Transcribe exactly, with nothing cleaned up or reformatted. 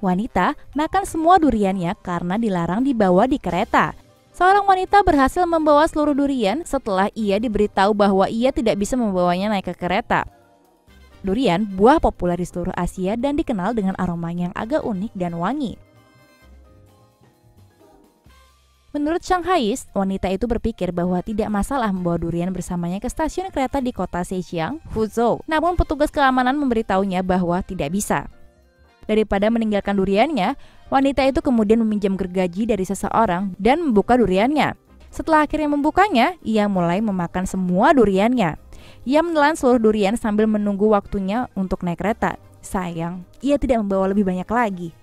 wanita makan semua duriannya karena dilarang dibawa di kereta. Seorang wanita berhasil membawa seluruh durian setelah ia diberitahu bahwa ia tidak bisa membawanya naik ke kereta. Durian buah populer di seluruh Asia dan dikenal dengan aromanya yang agak unik dan wangi. Menurut Shanghais, wanita itu berpikir bahwa tidak masalah membawa durian bersamanya ke stasiun kereta di kota Zhejiang, Fuzhou. Namun petugas keamanan memberitahunya bahwa tidak bisa. Daripada meninggalkan duriannya, wanita itu kemudian meminjam gergaji dari seseorang dan membuka duriannya. Setelah akhirnya membukanya, ia mulai memakan semua duriannya. Ia menelan seluruh durian sambil menunggu waktunya untuk naik kereta. Sayang, ia tidak membawa lebih banyak lagi.